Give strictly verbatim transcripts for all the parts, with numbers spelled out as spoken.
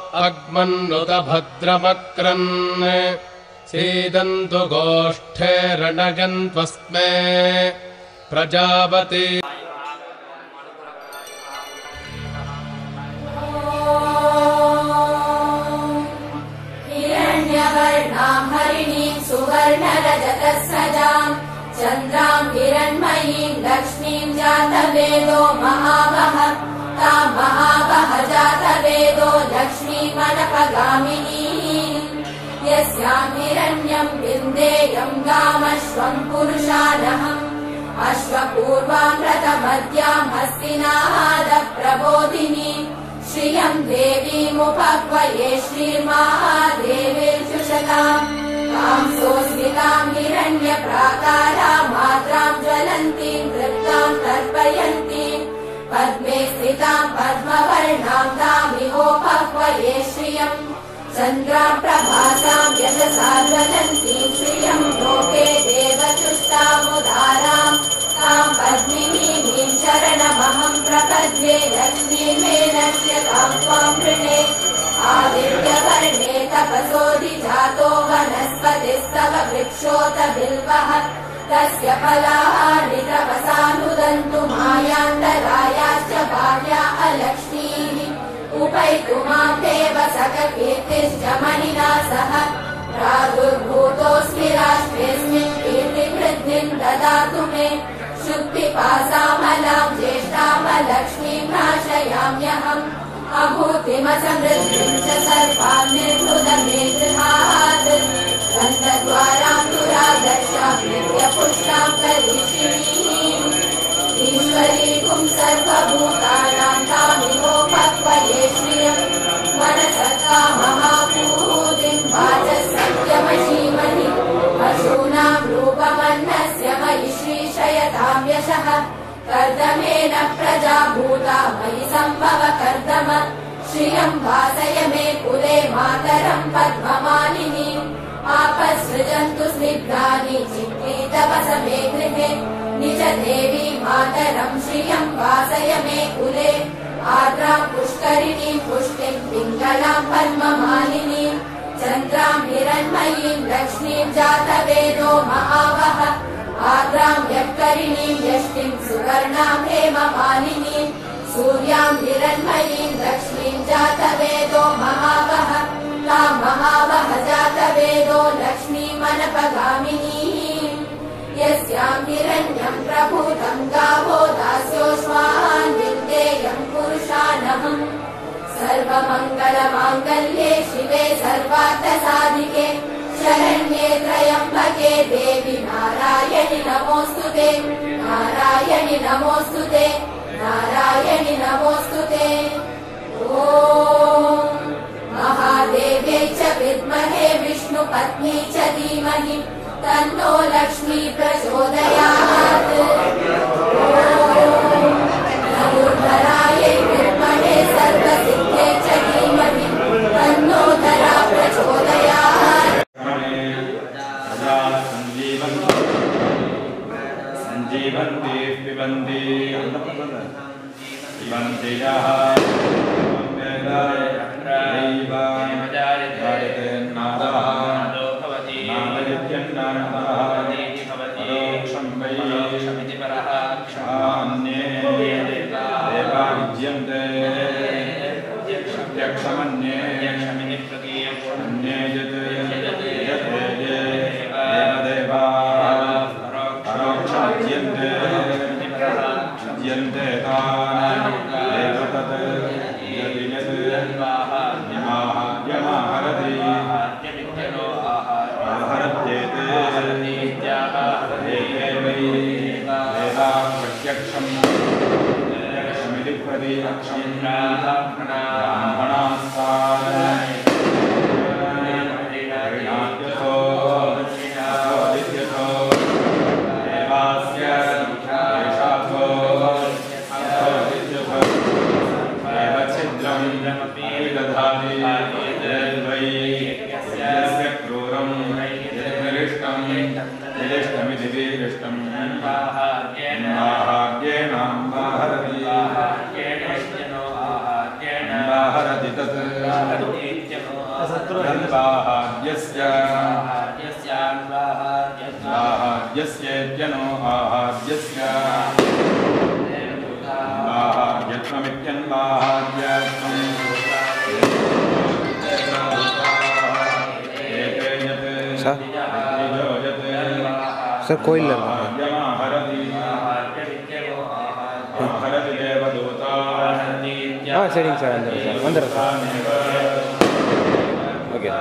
अग्मन्नुत भद्रमक्रन् सीदन्तु गोष्ठे रणगन्त्वस्मे प्रजापति हिरण्यवर्णाम् हरिणीम् सुवर्णरजतस्रजाम् चन्द्राम् हिरण्मयीम् लक्ष्मीम् जातवेदो महावः ताम् महावः जातवेदो लक्ष्मीमनपगामिनी यस्याम् हिरण्यम् विन्देयम् गामश्वम् पुरुषानहम् अश्वपूर्वाम् रथमद्याम् हस्तिनादप्रबोधिनी श्रियम् देवीमुपह्वये श्रीर्महादेवीर्जुषताम् ताम् सोऽस्मिताम् हिरण्यप्राकाराम् मात्राम् ज्वलन्तीम् तृप्ताम् तर्पयन्तीम् पद्मे स्थिताम् पद्मवर्णाम् तामिहोपह्वये श्रियम् चन्द्राम् प्रभासाम् यशसा ज्वलन्तीम् श्रियम् लोके देवचुष्टामुदाराम् ताम् पद्मिनीम् शरणमहम् प्रपद्ये लक्ष्मीर्मेणश्यताम् त्वाम् वृणे आदित्यवर्णे तपसोऽधिजातो वनस्पतिस्तव वृक्षोत बिल्वः तस्य फलानि तपसानुदन्तु मायान्तरायाश्च भार्या अलक्ष्मीः उपैतुमाम् देव सककीर्तिश्च मणिना सह प्रादुर्भूतोऽस्मि राष्ट्रेऽस्मिन् कीर्तिवृद्धिम् ददातु मे शुक्तिपासामलाम् ज्येष्ठामलक्ष्मीम् नाशयाम्यहम् अभूतिमसमृद्धिम् च सर्वान् निर्मुदमे गृहात् गन्धद्वाराम् दुरादर्शाम् नित्यपुष्टाम् करीषिणीम् ईश्वरीकुम् सर्वभूतानाम् तामिहोपह्वये श्रियम् मनसका महाभूतिम् वाचः सत्यमशीमहि पशूनाम् रूपमन्नस्य मयि श्रीशयताम् यशः कर्दमेन प्रजा भूता मयि सम्भव कर्दम श्रियम् वासय मे कुले मातरम् पद्ममालिनीम् आपसृजन्तु स्निग्धानि चित्रीतवस मे गृहे निज देवी मातरम् श्रियम् वासय मे कुले आर्द्राम् पुष्करिणीम् पुष्टिम् पिङ्गलाम् पद्ममालिनीम् चन्द्राम् हिरण्मयीम् लक्ष्मीम् जातवेदो महावः आर्द्राम् यत्करिणीम् यष्टिम् सुवर्णाम् हेममालिनीम् सूर्याम् हिरण्मयीम् लक्ष्मीम् जातवेदो महावः ताम् महावः जातवेदो लक्ष्मीमनपगामिनीः यस्याम् हिरण्यम् प्रभूतम् गावो दास्योऽश्वान् विन्देयम् पुरुषानहम् सर्वमङ्गलमाङ्गल्ये शिवे सर्वार्थसाधिके शरण्ये त्र्यम्बके देवि नारायणि नमोऽस्तुते नारायणि नमोऽस्तुते नारायणि नमोऽस्तुते ॐ महादेव्यै च विद्महे विष्णुपत्नी च धीमहि तन्नो लक्ष्मी प्रचोदयात् नमोधरायै विद्महे सर्वसिद्ध्यै च धीमहि तन्नो धरा प्रचोदयात् संजीवन्ति पिबन्ति पिबन्ति यः हरति तत् तन्वाहार्यस्य आहार्यस्येत्यनो आहार्यस्य आहार्यत्वमित्यन्वाहार्यत्वम् सर कोई लग हाँ सेटिंग सर अंदर सर अंदर सर ओके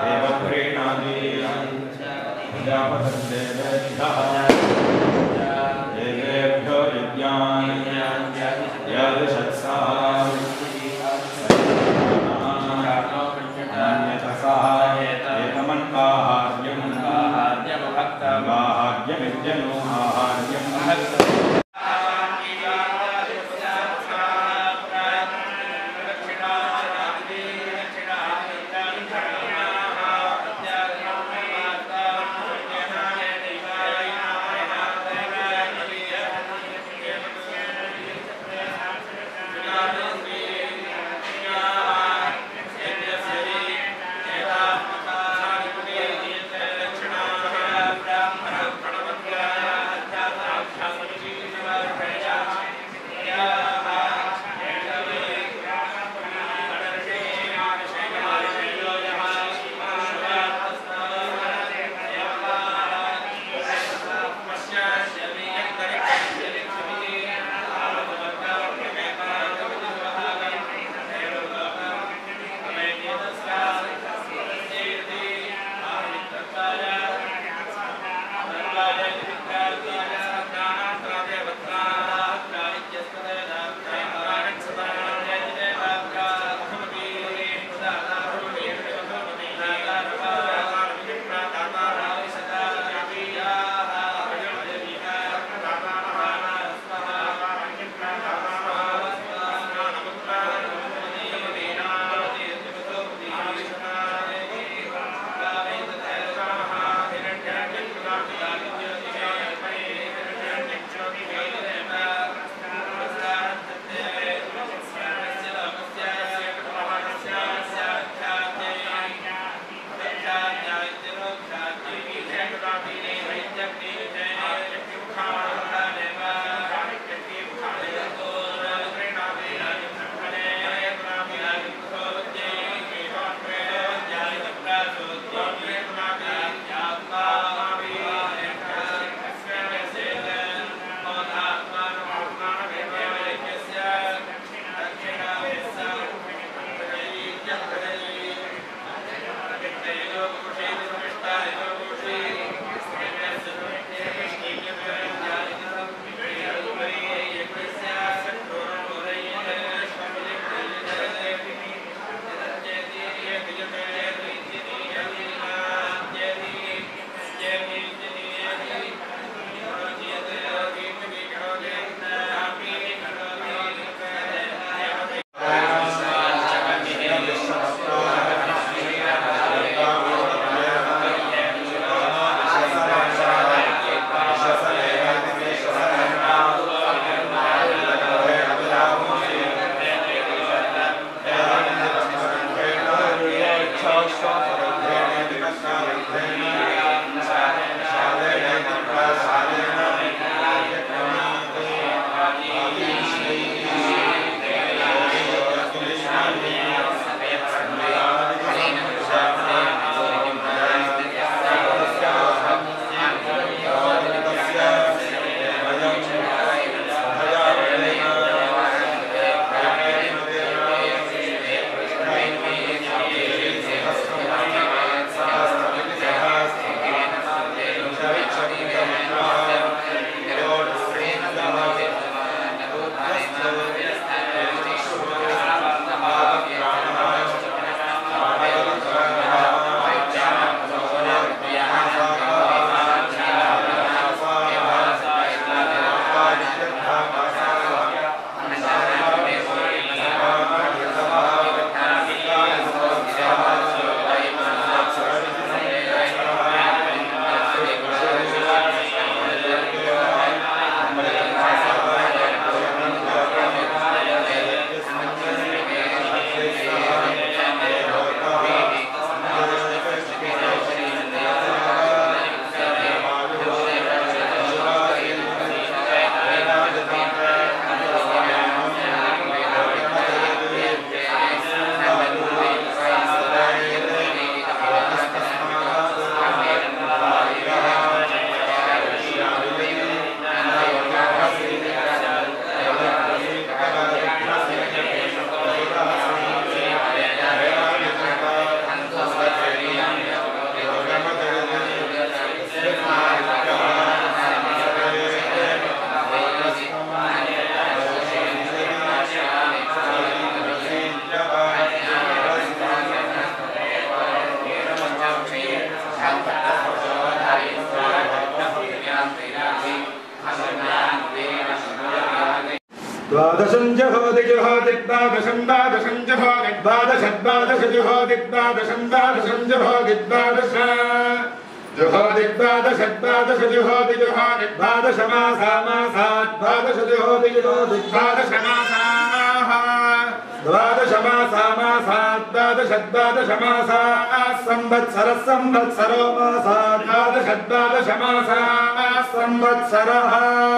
द्वादशं जुहोति जुहोति द्वादशं द्वादशं जुहोति द्वादश द्वादश जुहोति द्वादशं द्वादशं जुहोति द्वादश जुहोति द्वादश द्वादश जुहोति जुहोति द्वादश मासा मासा द्वादश जुहोति जुहोति द्वादश मासाः द्वादश मासा मासा द्वादश द्वादश मासा संवत्सर संवत्सरो मासा द्वादश द्वादश मासा संवत्सरः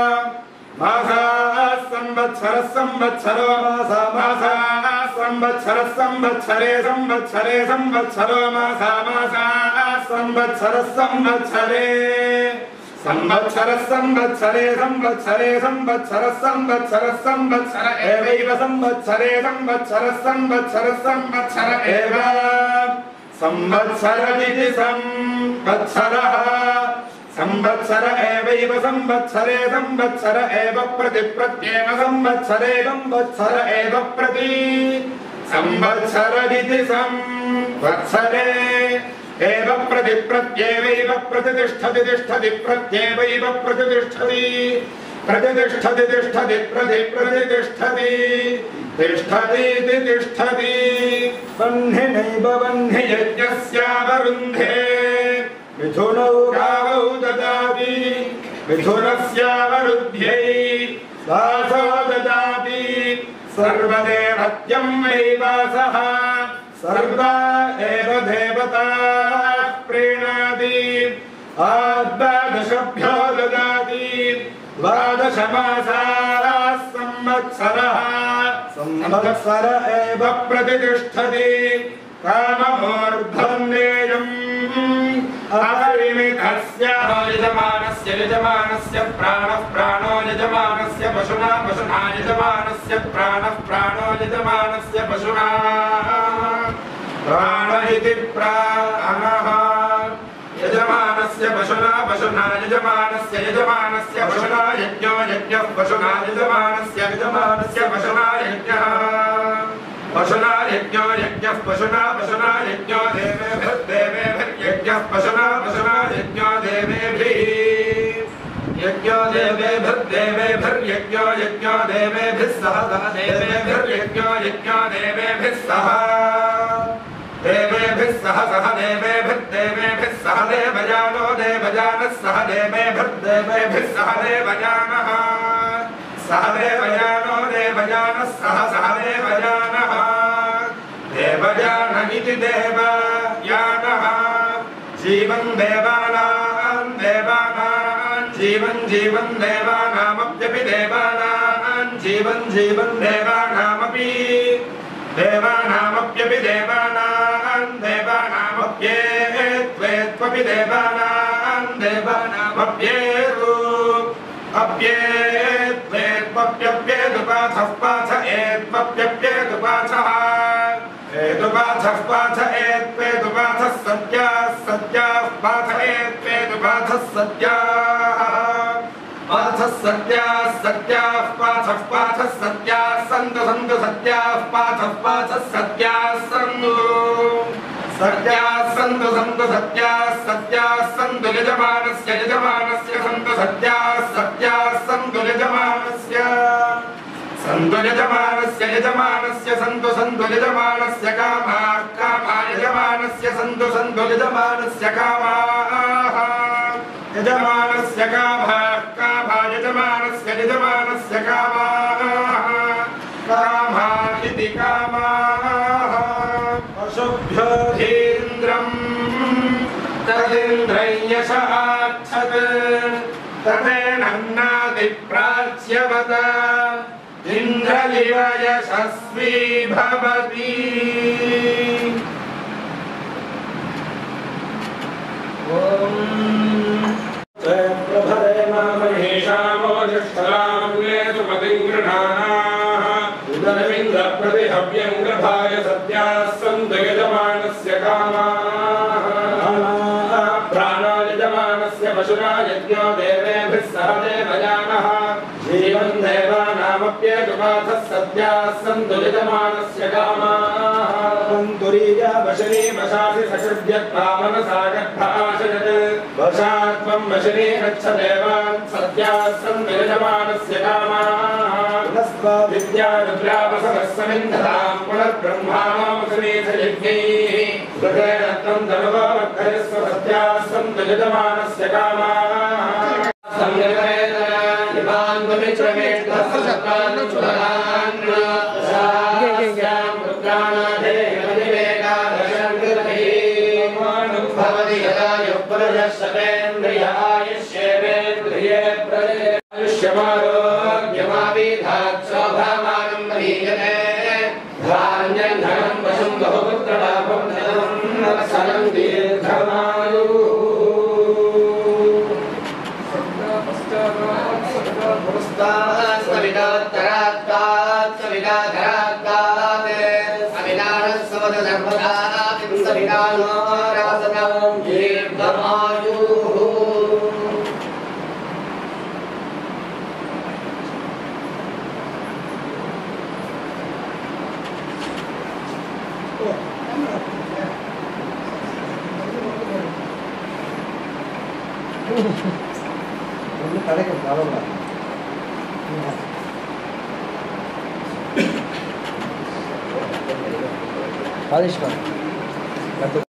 मासा संवत्सर संवत्सरो मासा मासा संवत्सर संवत्सरे संवत्सरे संवत्सरो मासा मासा संवत्सर संवत्सरे संवत्सर संवत्सरे संवत्सरे संवत्सर संवत्सर संवत्सर एवैव संवत्सरे संवत्सर संवत्सर संवत्सर एव संवत्सरमिति संवत्सरः संवत्सर एवैव संवत्सरे संवत्सर एव प्रति प्रत्येव संवत्सरे संवत्सर एव प्रति संवत्सरमिति संवत्सरे एव प्रति प्रत्येवैव प्रतिष्ठति तिष्ठति प्रत्येवैव प्रतिष्ठति प्रतिष्ठति तिष्ठति प्रति प्रतिष्ठति तिष्ठति तिष्ठति वह्निनैव वह्नि यज्ञस्यावरुन्धे मिथुनौ गावौ ददाति मिथुनस्यावरुद्ध्यै वासो ददाति सर्वदेवत्यं वैवासः सर्वा एव देवताः प्रीणाति द्वादशभ्यो ददाति द्वादश मासाः संवत्सरः संवत्सर एव प्रतिष्ठति काममूर्ध्वन्नेयम् अपरिमितस्य यजमानस्य यजमानस्य प्राणः प्राणो यजमानस्य पशुना पशुना यजमानस्य प्राणः प्राणो यजमानस्य पशुना प्राण इति प्राणः यजमानस्य पशुना पशुना यजमानस्य यजमानस्य पशुना यज्ञो यज्ञः पशुना यजमानस्य यजमानस्य पशुना यज्ञः पशुना यज्ञो यज्ञः पशुना पशुना यज्ञो देवेभिर्देवेभिर्यज्ञः पशुना पशुना यज्ञो देवेभिः यज्ञो देवेभिर्देवेभिर्यज्ञो यज्ञो देवेभिः सह देवेभिर्यज्ञो यज्ञो देवेभिः सह देवेभिः सह सह देवेभिर्देवेभिः सह देवयानो देवयानः सह देवेभिर्देवेभिः सह देवयानः सह देवयानो देवयानः सह सह देवयानः देवयान इति देवयानः जीवन् देवानां देवानां जीवन् जीवन् देवानामप्यपि देवानां जीवन् जीवन् देवानामपि देवानामप्यपि देवानां देवानामप्येत्वेत्वपि देवानां देवानामप्येतु अप्येत्वेत्वप्यप्येतुपाथः पाथ एत्वप्यप्येतुपाथः एतुपाथः पाथ एत्वेतुपाथः सत्याः सत्याः पाथ एत्वेतुपाथः सत्याः पाथः सत्याः सत्याः पाथः पाथः सत्याः सन्तु सन्तु सत्याः पाथः पाथः सत्याः सन्तु सत्याः सन्तु सन्तु सत्याः सत्याः सन्तु यजमानस्य यजमानस्य सन्तु सत्याः सत्याः सन्तु यजमानस्य सन्तु यजमानस्य यजमानस्य सन्तु सन्तु यजमानस्य कामाः कामाः यजमानस्य सन्तु सन्तु यजमानस्य कामाः यजमानस्य कामाः कामाः यजमानस्य यजमानस्य कामाः कामाः इति कामाः पशुभ्योऽधीन्द्रम् तदिन्द्रय्यशाच्छत् तदेनन्नादिप्राच्यवत इन्द्रलिव यशस्वी भवति प्रभरे मामहेशामो निष्ठलामग्नेषु पतिं गृह्णानाः उदरमिन्द्रप्रतिहव्यं गृहाय सत्याः सन्तु यजमानस्य कामाः प्राणो यजमानस्य पशुना यज्ञो देवेभिः सह देवयानः जीवन् देवानामप्येतुपाथः सत्याः सन्तु यजमानस्य कामाः सन्तुरीया वशनी वशासि सकृद्यत्वा मनसा गर्भाशयत् वशात्वं वशनी गच्छ देवान् सत्याः सन्तु यजमानस्य कामाः विद्यारुद्रावसरस्समिन्धतां पुनर्ब्रह्माणोऽसमेधयज्ञैः प्रतेरत्नं धनुवावक्षयस्व सत्यास्तं तजतमानस्य कामाः इमान् पवित्रमेष्ठसत्त्वान् चुरान् शास्यां रुद्राणाधे हरिवेकादशं कृतैः भवति यदा युक्तरजस्सतेन्द्रियायुष्येवेन्द्रिये प्रदे आयुष्यमारोग्यमाविधात् शोभामानं महीयते धान्यं धनं वशं बहुपुत्रलाभं धनं वत्सलं दीर्घमायुः सवितात्तरात्तात् सविताधरात्तात् अविनाशस्सवद सर्वदा सवितानो रासनं दीर्घमायुः ಕಡೆಗೆ ಬರೋಲ್ಲ ಪಾಲಿಶ್ ಮಾಡಿ